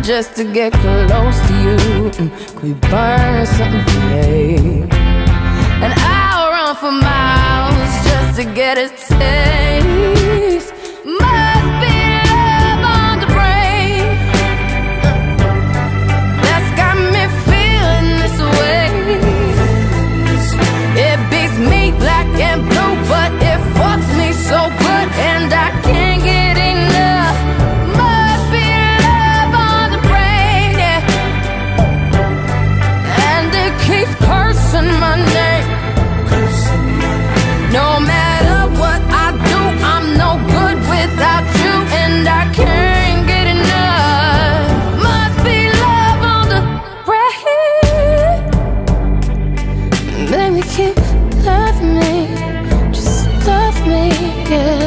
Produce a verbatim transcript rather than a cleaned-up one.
just to get close to you. Could we burn something today? And I'll run for miles just to get a taste. Must be love on the brain that's got me feeling this way. It beats me black and blue, but it fucks me so good, and I can't get enough. Must be love on the brain, yeah. And it keeps cursing my name. No matter what I do, I'm no good without you, and I can't get enough. Must be love on the brain. Baby, keep loving me, just love me, yeah.